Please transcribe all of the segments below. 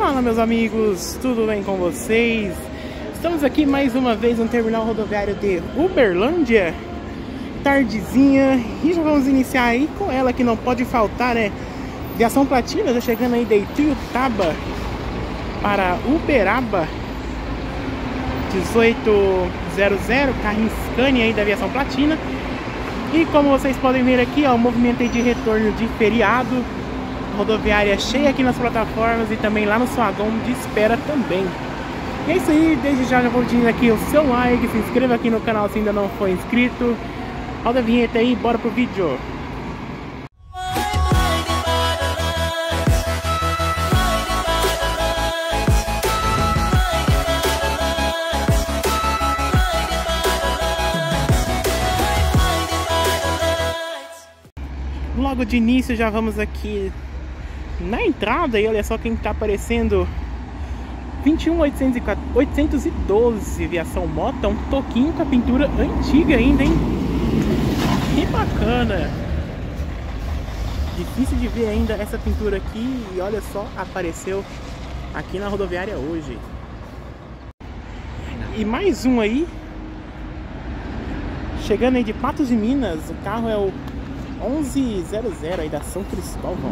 Fala, meus amigos, tudo bem com vocês? Estamos aqui mais uma vez no terminal rodoviário de Uberlândia, tardezinha, e já vamos iniciar aí com ela que não pode faltar, né? Viação Platina, já chegando aí de Ituiutaba para Uberaba, 1800, carrinho Scania aí da Viação Platina. E como vocês podem ver aqui, ó, o movimento aí de retorno de feriado, rodoviária cheia aqui nas plataformas e também lá no saguão de espera também. E é isso aí, desde já vou pedindo aqui o seu like, se inscreva aqui no canal se ainda não for inscrito. Roda a vinheta aí, bora pro vídeo. Logo de início já vamos aqui na entrada e olha só quem tá aparecendo. 21812 Viação Moto, um toquinho com a pintura antiga ainda, hein? Que bacana! Difícil de ver ainda essa pintura aqui e olha só, apareceu aqui na rodoviária hoje. E mais um aí, chegando aí de Patos de Minas, o carro é o 1100 aí da São Cristóvão.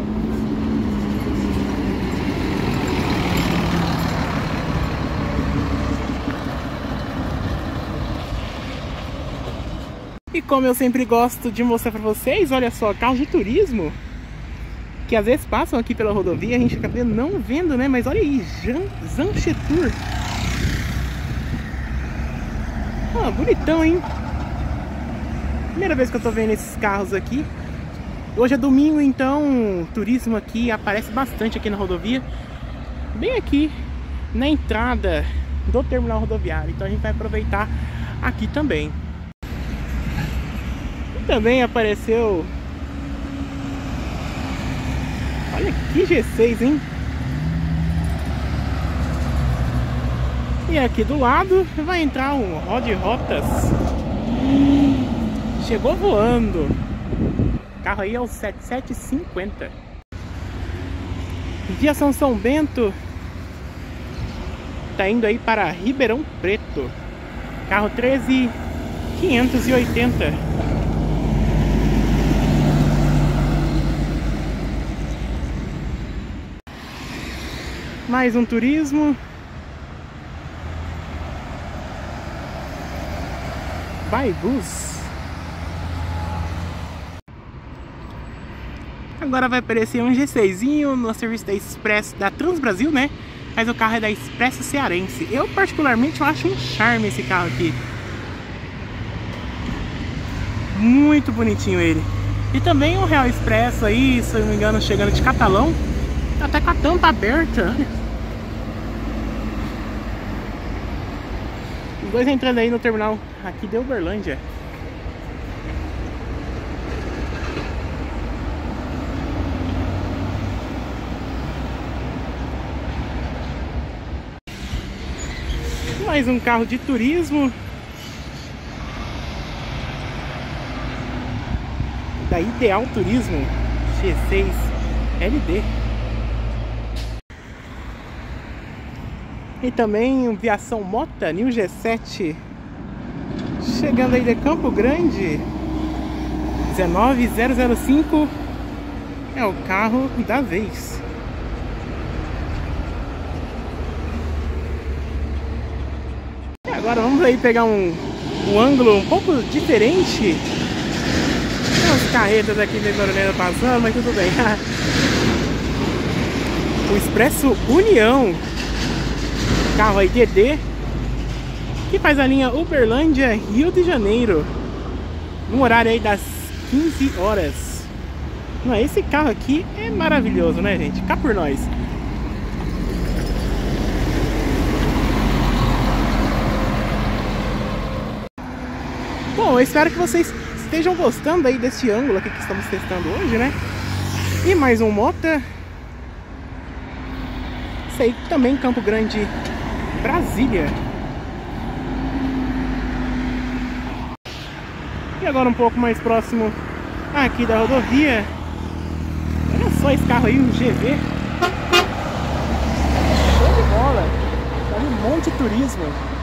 E como eu sempre gosto de mostrar pra vocês, olha só, carros de turismo que às vezes passam aqui pela rodovia, a gente acaba não vendo, né? Mas olha aí, Zanchetur. Ah, bonitão, hein? Primeira vez que eu tô vendo esses carros aqui. Hoje é domingo, então o turismo aqui aparece bastante aqui na rodovia, bem aqui na entrada do terminal rodoviário. Então a gente vai aproveitar aqui também. E também apareceu, olha que G6, hein? E aqui do lado vai entrar um Rod Rotas. Chegou voando. O carro aí é o 7750. Viação São Bento tá indo aí para Ribeirão Preto. Carro 13580. Mais um turismo. Baibus. Agora vai aparecer um G6zinho no serviço da Express da Transbrasil, né? Mas o carro é da Express Cearense. Eu particularmente acho um charme esse carro aqui. Muito bonitinho ele. E também o Real Expresso aí, se eu não me engano, chegando de Catalão. Até com a tampa aberta. Os dois entrando aí no terminal aqui de Uberlândia. Mais um carro de turismo da Ideal Turismo G6 LD. E também um Viação Mota New G7 chegando aí de Campo Grande, 19005 é o carro da vez. Agora vamos aí pegar um ângulo um pouco diferente. Tem umas carretas aqui demorando passando, mas tudo bem. O Expresso União, carro aí DD, que faz a linha Uberlândia Rio de Janeiro, no horário aí das 15 horas. Não, esse carro aqui é maravilhoso, né, gente? Cá por nós. Bom, eu espero que vocês estejam gostando aí desse ângulo aqui que estamos testando hoje, né? E mais um Mota. Isso aí também, Campo Grande, Brasília. E agora um pouco mais próximo aqui da rodovia. Olha só esse carro aí, um GV. rola. Olha um monte de turismo.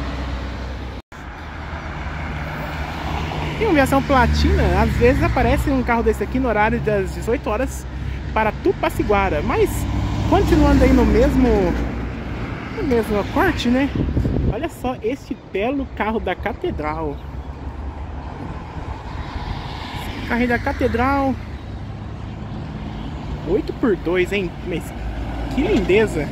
Em versão platina, às vezes aparece um carro desse aqui no horário das 18 horas para Tupaciguara, mas continuando aí no mesmo corte, né? Olha só este belo carro da Catedral. Carro da Catedral 8x2, hein? Mas que lindeza!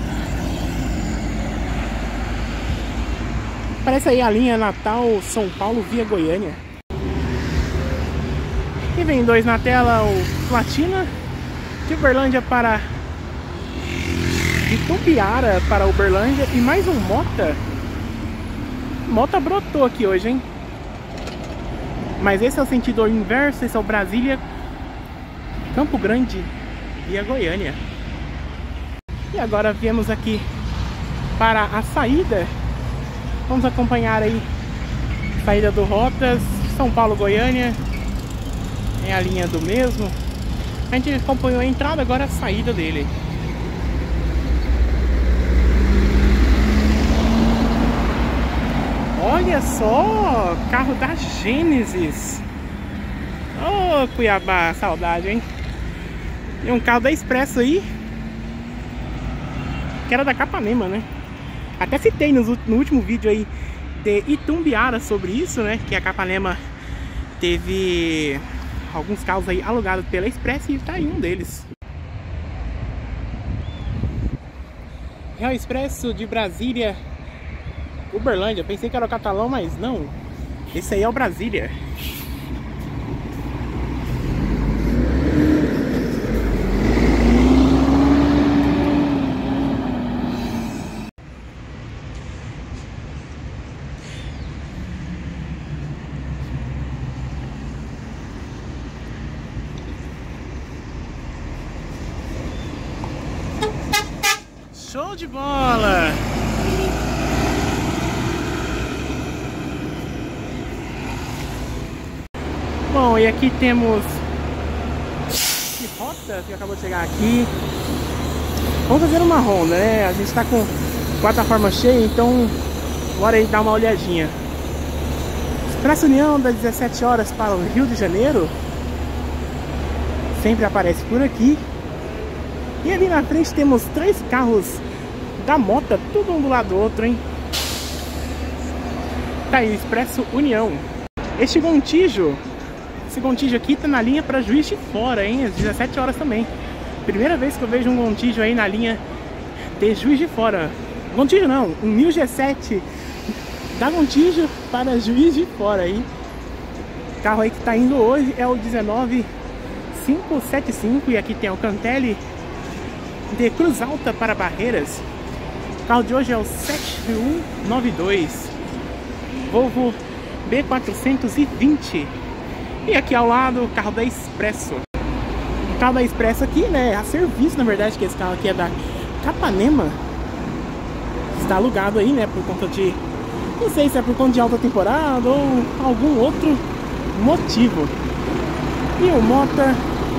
Parece aí a linha Natal São Paulo via Goiânia. E vem dois na tela, o Platina de Uberlândia para Itumbiara para Uberlândia e mais um Mota. Mota brotou aqui hoje, hein? Mas esse é o sentido inverso, esse é o Brasília Campo Grande via Goiânia. E agora viemos aqui para a saída. Vamos acompanhar aí a saída do Rotas, São Paulo Goiânia. É a linha do mesmo. A gente acompanhou a entrada, agora a saída dele. Olha só, carro da Gênesis. Ô, Cuiabá, saudade, hein? E um carro da Expresso aí, que era da Capanema, né? Até citei no último vídeo aí de Itumbiara sobre isso, né? Que a Capanema teve alguns carros aí alugados pela Expresso e tá aí um deles. É o Expresso de Brasília Uberlândia. Pensei que era o Catalão, mas não. Esse aí é o Brasília. Show de bola! Bom, e aqui temos que Rota, que acabou de chegar aqui. Vamos fazer uma ronda, né? A gente tá com plataforma cheia, então bora aí dar uma olhadinha. Expresso União das 17 horas para o Rio de Janeiro. Sempre aparece por aqui. E ali na frente temos 3 carros da Mota, tudo um do lado do outro, hein? Tá aí, Expresso União. Esse Gontijo aqui tá na linha para Juiz de Fora, hein? Às 17 horas também. Primeira vez que eu vejo um Gontijo aí na linha de Juiz de Fora. Gontijo não, um 1000 G7 da Gontijo para Juiz de Fora aí. O carro aí que tá indo hoje é o 19575 e aqui tem o Cantelli de Cruz Alta para Barreiras. O carro de hoje é o 7192 Volvo B420. E aqui ao lado o carro da Expresso. O carro da Expresso aqui, né, a serviço na verdade, que esse carro aqui é da Capanema. Está alugado aí, né, por conta de, não sei se é por conta de alta temporada ou algum outro motivo. E o Mota,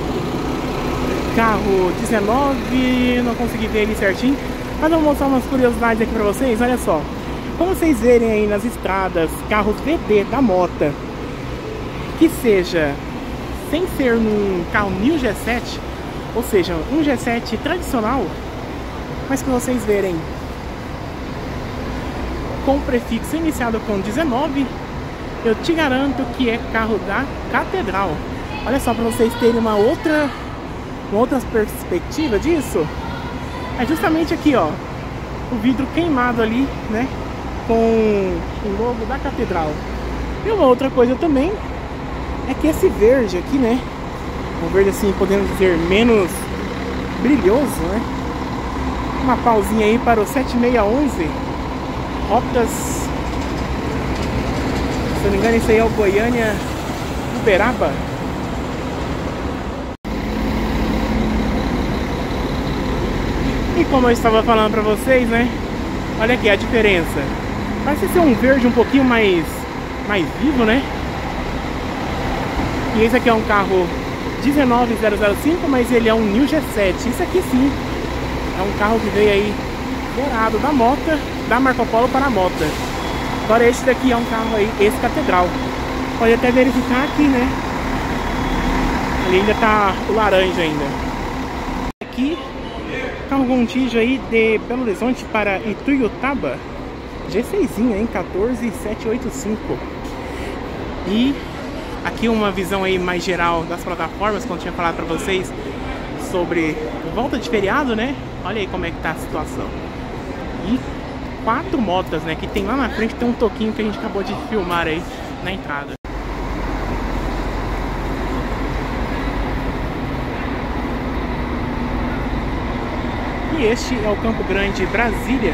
carro 19, não consegui ver ele certinho, mas eu vou mostrar umas curiosidades aqui pra vocês. Olha só, como vocês verem aí nas estradas, carros VD da Mota, que seja sem ser num carro 1000 G7, ou seja, um G7 tradicional, mas que vocês verem com prefixo iniciado com 19, eu te garanto que é carro da Catedral. Olha só, para vocês terem uma outra perspectiva disso, é justamente aqui, ó, o vidro queimado ali, né, com o logo da Catedral. E uma outra coisa também é que esse verde aqui, né, um verde assim, podemos dizer, menos brilhoso, né, uma pausinha aí para o 7611 Rotas, se eu não me engano, isso aí é o Goiânia Uberaba. E como eu estava falando pra vocês, né, olha aqui a diferença. Parece ser um verde um pouquinho mais vivo, né? E esse aqui é um carro 19005, mas ele é um 1000 G7. Isso aqui sim é um carro que veio aí dourado da Mota, da Marco Polo para a Mota. Agora esse daqui é um carro aí, esse Catedral. Pode até verificar aqui, né? Ali ainda tá o laranja ainda. Aqui, carro Gontijo aí de Belo Horizonte para Ituiutaba. G6zinho, hein? 14785. E aqui uma visão aí mais geral das plataformas, como eu tinha falado para vocês sobre volta de feriado, né? Olha aí como é que tá a situação. E 4 motas, né? Que tem lá na frente, tem um toquinho que a gente acabou de filmar aí na entrada. E este é o Campo Grande, Brasília.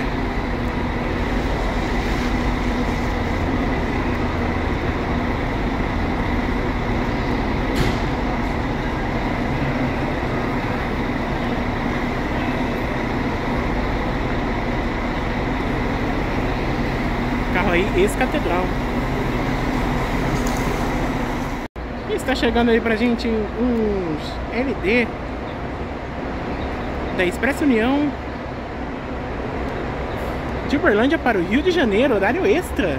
Carro aí, esse Catedral. E está chegando aí pra gente uns LD da Expresso União de Uberlândia para o Rio de Janeiro, horário extra.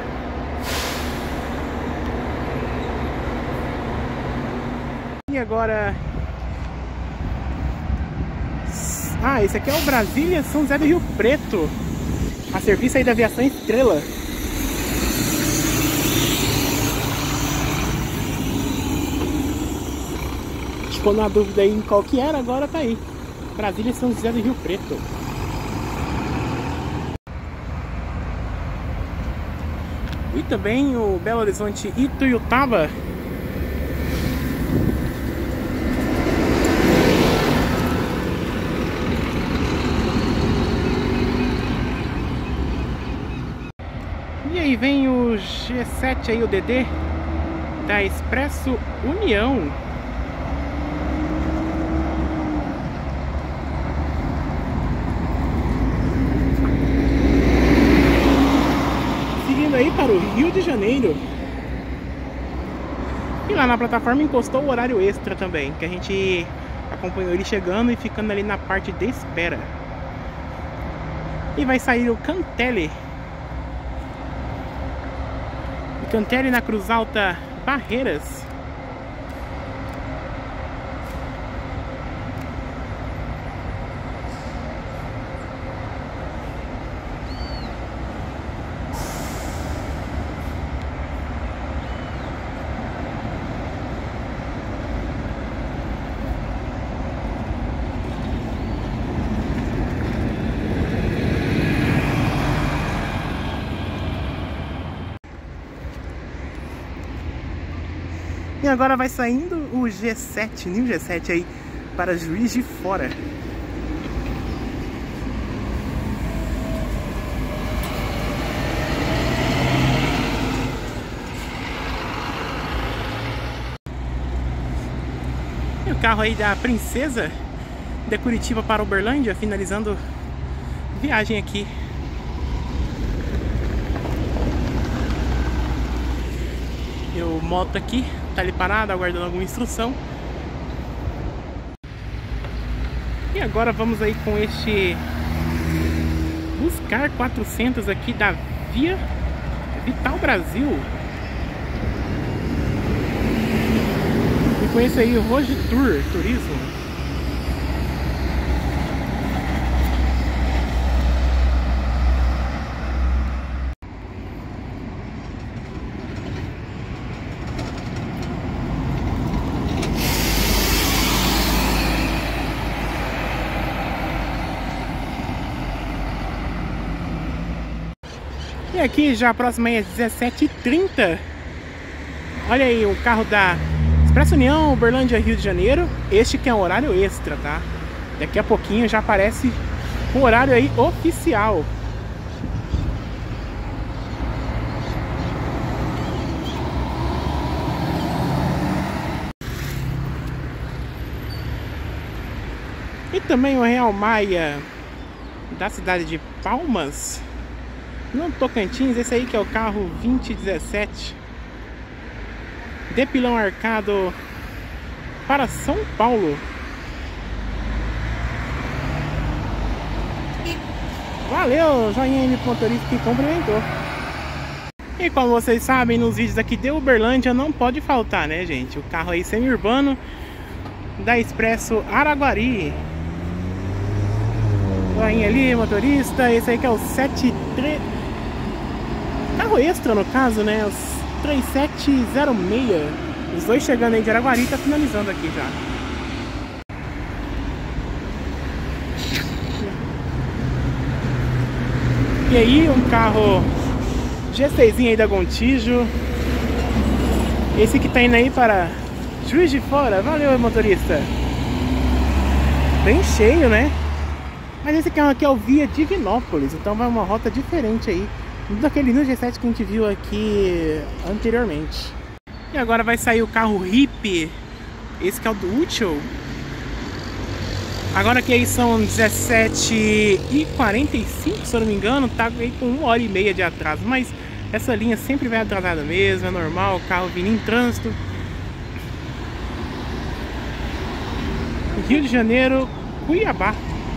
E agora... Ah, esse aqui é o Brasília São José do Rio Preto, a serviço aí da Aviação Estrela. Ficou na dúvida aí em qual que era, agora tá aí. Brasília São José do Rio Preto. E também o Belo Horizonte Ituiutaba. E aí vem o G7 aí, o DD da Expresso União. Aí para o Rio de Janeiro. E lá na plataforma encostou o horário extra também, que a gente acompanhou ele chegando e ficando ali na parte de espera. E vai sair o Cantelli. O Cantelli na Cruz Alta Barreiras. E agora vai saindo o G7, New G7 aí para Juiz de Fora. E o carro aí da Princesa de Curitiba para Uberlândia, finalizando viagem aqui. E o moto aqui tá ali parado, aguardando alguma instrução. E agora vamos aí com este Buscar 400 aqui da Via Vital Brasil. E com esse aí o Rogitour Turismo. E aqui já próximo aí é 17h30. Olha aí o carro da Expresso União, Uberlândia, Rio de Janeiro. Este que é um horário extra, tá? Daqui a pouquinho já aparece o horário aí oficial. E também o Real Maia da cidade de Palmas, no Tocantins. Esse aí que é o carro 2017 de pilão arcado para São Paulo. Valeu, joinha aí pro motorista que cumprimentou. E como vocês sabem, nos vídeos aqui de Uberlândia não pode faltar, né, gente? O carro aí semi-urbano da Expresso Araguari. Joinha ali, motorista. Esse aí que é o 73... Carro extra, no caso, né? Os 3706. Os dois chegando aí de Araguari, tá finalizando aqui já. E aí, um carro G6 aí da Gontijo. Esse que tá indo aí para Juiz de Fora. Valeu, motorista. Bem cheio, né? Mas esse carro aqui é o via Divinópolis, então vai uma rota diferente aí daquele no G7 que a gente viu aqui anteriormente. E agora vai sair o carro Hippie. Esse que é o do Útil. Agora que aí são 17h45, se eu não me engano, tá aí com 1h30 de atraso, mas essa linha sempre vai atrasada mesmo, é normal, o carro vindo em trânsito. Rio de Janeiro, Cuiabá.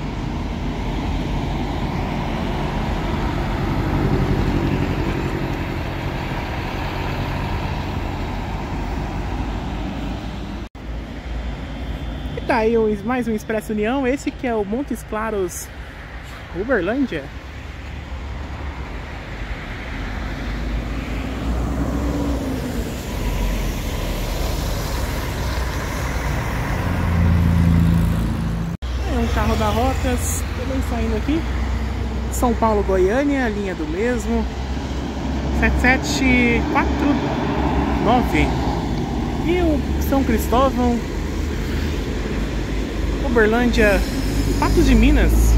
E tá aí mais um Expresso União, esse que é o Montes Claros, Uberlândia. Carro da Rotas, também saindo aqui. São Paulo, Goiânia, linha do mesmo. 7749. E o São Cristóvão, Uberlândia, Patos de Minas.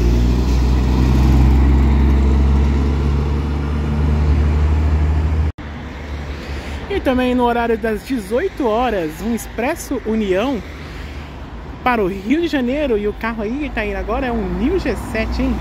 E também no horário das 18 horas, um Expresso União para o Rio de Janeiro. E o carro aí que tá indo agora é um New G7, hein?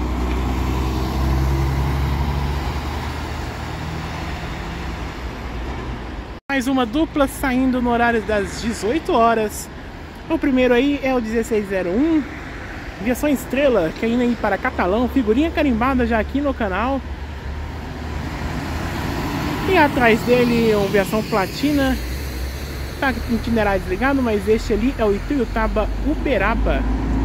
Mais uma dupla saindo no horário das 18 horas. O primeiro aí é o 1601, versão Estrela, que é indo aí para Catalão, figurinha carimbada já aqui no canal. E atrás dele uma versão Platina. Tá com o itinerário desligado, mas este ali é o Ituiutaba Uberaba.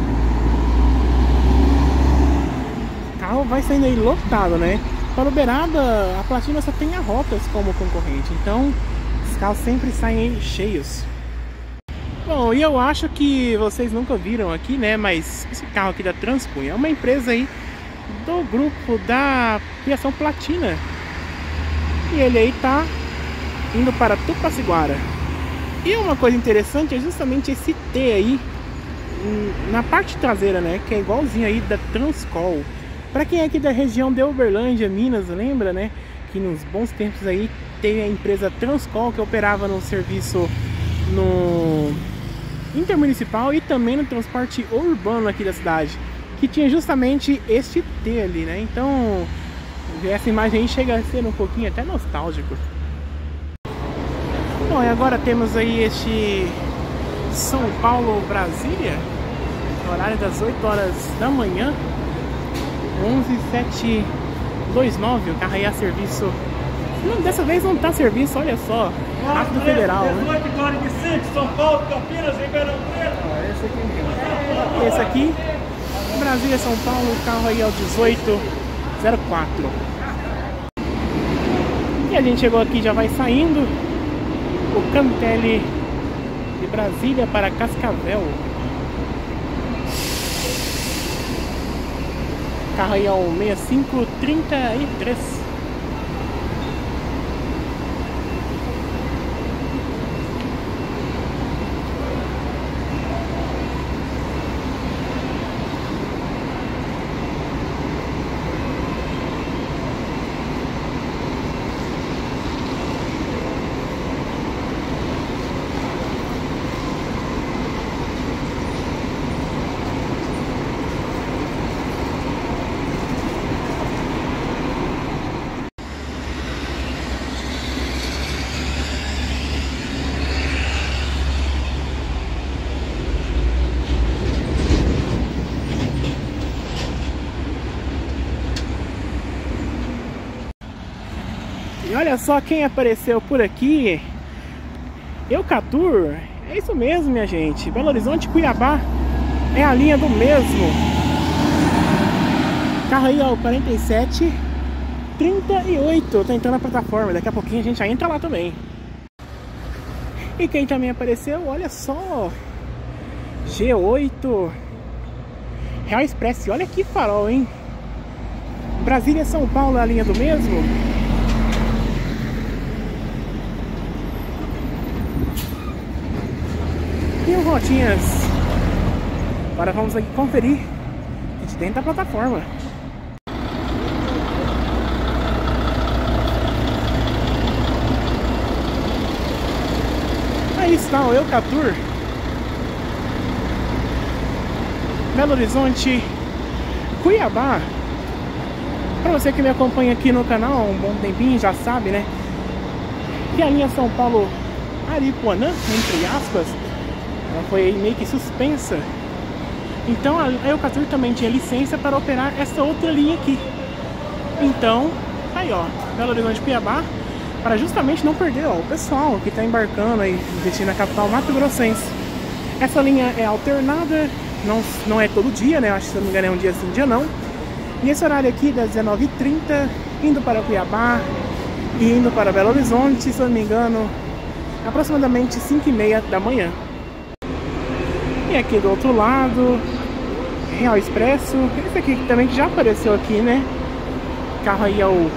O carro vai saindo aí lotado, né? Para Uberaba, a Platina só tem a Rotas como concorrente, então os carros sempre saem aí cheios. Bom, e eu acho que vocês nunca viram aqui, né? Mas esse carro aqui da Transpunha é uma empresa aí do grupo da Fiação Platina. E ele aí tá indo para Tupaciguara. E uma coisa interessante é justamente esse T aí na parte traseira, né? Que é igualzinho aí da Transcol. Pra quem é aqui da região de Uberlândia, Minas, lembra, né? Que nos bons tempos aí teve a empresa Transcol que operava no serviço no intermunicipal e também no transporte urbano aqui da cidade, que tinha justamente este T ali, né? Então essa imagem aí chega a ser um pouquinho até nostálgico. Bom, e agora temos aí este São Paulo, Brasília, horário das 8 horas da manhã, 11729, o carro aí a serviço. Não, dessa vez não tá a serviço, olha só, Rápido Federal, né? São Paulo, Campinas, Ribeirão Preto. Esse aqui, Brasília, São Paulo, o carro aí é o 1804. E a gente chegou aqui, já vai saindo. O Cantelli de Brasília para Cascavel. O carro aí é o 6533. E olha só quem apareceu por aqui. Eucatur. É isso mesmo, minha gente. Belo Horizonte, Cuiabá é a linha do mesmo. Carro aí, ó, 4738. Tá entrando na plataforma. Daqui a pouquinho a gente já entra lá também. E quem também apareceu, olha só. G8 Real Express. Olha que farol, hein? Brasília, São Paulo é a linha do mesmo. E o Rotinhas. Agora vamos aqui conferir de dentro da plataforma. Aí está o Eucatur. Belo Horizonte, Cuiabá. Para você que me acompanha aqui no canal há um bom tempinho, já sabe, né? Que a linha São Paulo Aripuanã, entre aspas, ela foi meio que suspensa. Então a Eucatur também tinha licença para operar essa outra linha aqui. Então, aí ó, Belo Horizonte, Cuiabá, para justamente não perder ó, o pessoal que está embarcando aí, destino na capital Mato Grossense. Essa linha é alternada, não é todo dia, né? Acho que se não me engano é um dia sim, um dia não. E esse horário aqui das 19h30, indo para Cuiabá e indo para Belo Horizonte, se eu não me engano, aproximadamente 5h30 da manhã. E aqui do outro lado, Real Expresso, esse aqui também que já apareceu aqui, né? Carro aí é o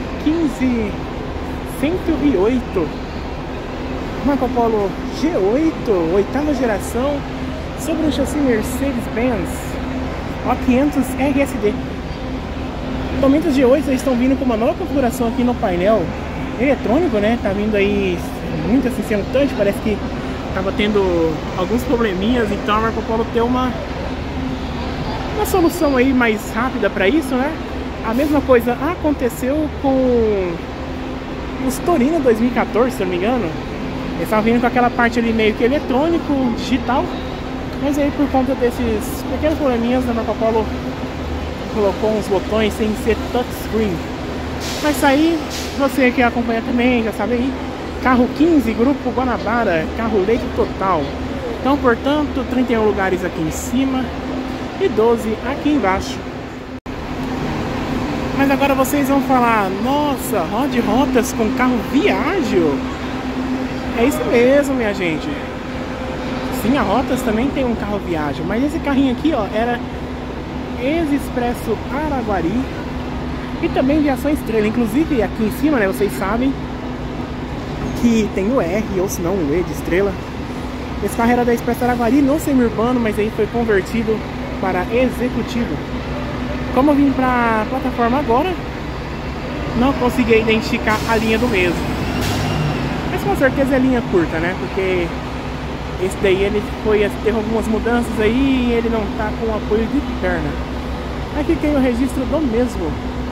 15108. Marco Polo G8, oitava geração, sobre um chassi Mercedes-Benz O500 RSD. Atualmente os G8 eles estão vindo com uma nova configuração aqui no painel eletrônico, né? Tá vindo aí muito assim, sendo touch, parece que tava tendo alguns probleminhas, então a Marco Polo tem uma solução aí mais rápida para isso, né? A mesma coisa aconteceu com os Torino 2014, se eu não me engano. Eles estavam vindo com aquela parte ali meio que eletrônico, digital, mas aí por conta desses pequenos probleminhas, a Marco Polo colocou uns botões sem ser touchscreen. Mas aí, você que acompanha também, já sabe aí, carro 15, Grupo Guanabara, carro leito total. Então, portanto, 31 lugares aqui em cima e 12 aqui embaixo. Mas agora vocês vão falar, nossa, Rod Rotas com carro Viaggio. É isso mesmo, minha gente. Sim, a Rotas também tem um carro Viaggio, mas esse carrinho aqui, ó, era Ex-Expresso Araguari e também Viação Estrela. Inclusive aqui em cima, né, vocês sabem que tem o R, ou se não o E de Estrela. Esse carro era da Expresso Araguari, não semi-urbano, mas aí foi convertido para executivo. Como eu vim para a plataforma agora, não consegui identificar a linha do mesmo. Mas com certeza é linha curta, né? Porque esse daí ele teve algumas mudanças aí e ele não tá com apoio de perna. Aqui tem o registro do mesmo.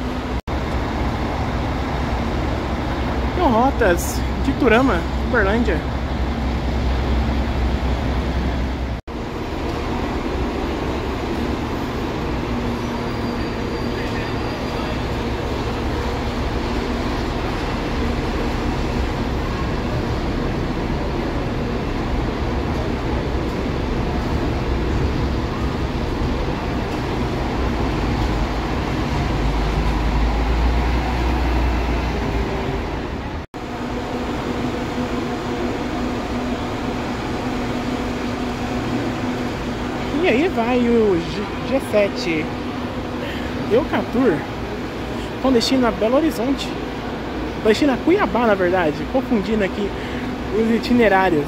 Tem Rotas de Turama, Uberlândia. E aí vai o G7 Eucatur com destino a Belo Horizonte, destino a Cuiabá, na verdade, confundindo aqui os itinerários.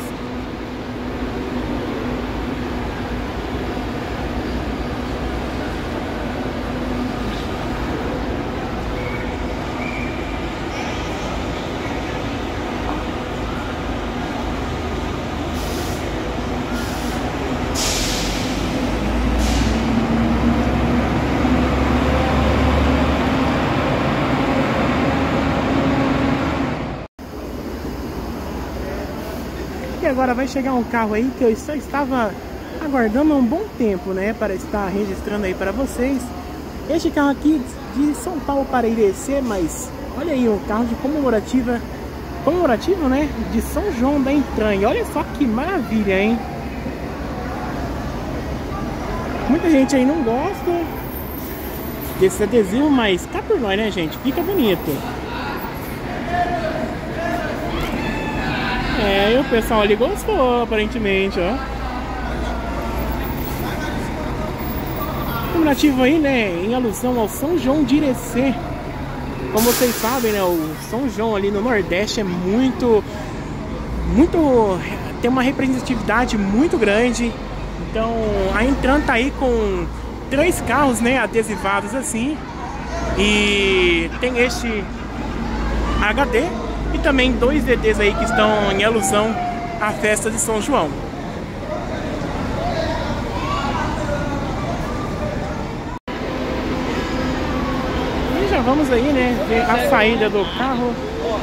E agora vai chegar um carro aí que eu só estava aguardando há um bom tempo, né, para estar registrando aí para vocês. Este carro aqui de São Paulo para Irecê, mas Olha aí, o carro de comemorativo, né? De São João da Entranha. Olha só que maravilha, hein? Muita gente aí não gosta desse adesivo, mas cá por nós, né, gente? Fica bonito. É, e o pessoal ali gostou, aparentemente, ó. Comemorativo aí, né? Em alusão ao São João de Irecê. Como vocês sabem, né? O São João ali no Nordeste é muito... tem uma representatividade muito grande. Então a Intran tá aí com 3 carros, né, adesivados assim. E tem este HD e também 2 DDs aí que estão em alusão à festa de São João. E já vamos aí, né, ver a saída do carro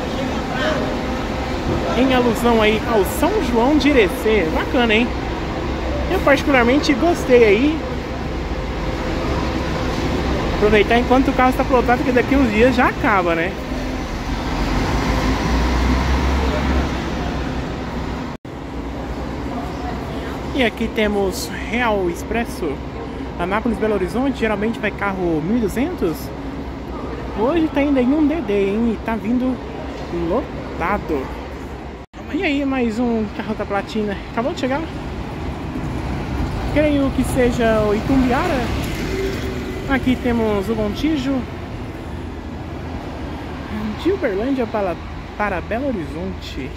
em alusão aí ao São João de Irecê. Bacana, hein? Eu particularmente gostei aí. Aproveitar enquanto o carro está plotado, porque daqui uns dias já acaba, né? E aqui temos Real Expresso, Anápolis, Belo Horizonte. Geralmente vai carro 1200. Hoje tá ainda em um DD, hein? E tá vindo lotado. E aí, mais um carro da Platina. Acabou de chegar. Creio que seja o Itumbiara. Aqui temos o Gontijo. De Uberlândia para Belo Horizonte.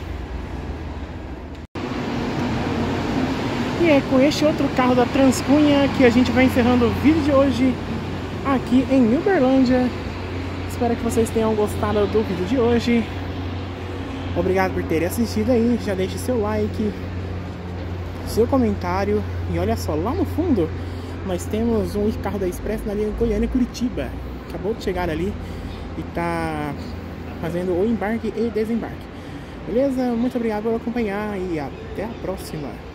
E é com este outro carro da Transcunha que a gente vai encerrando o vídeo de hoje aqui em Uberlândia. Espero que vocês tenham gostado do vídeo de hoje. Obrigado por terem assistido aí. Já deixe seu like, seu comentário. E olha só, lá no fundo nós temos um carro da Expresso na linha Goiânia-Curitiba. Acabou de chegar ali e tá fazendo o embarque e desembarque. Beleza? Muito obrigado por acompanhar e até a próxima.